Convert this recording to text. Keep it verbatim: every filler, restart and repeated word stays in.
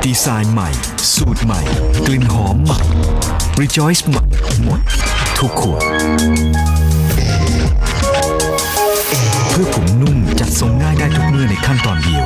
ดีไซน์ใหม่สูตรใหม่กลิ่นหอมใหม่ Rejoice ใหม่หมดทุกขวดเพื่อผมนุ่มจัดส่งง่ายได้ทุกเมื่อในขั้นตอนเดียว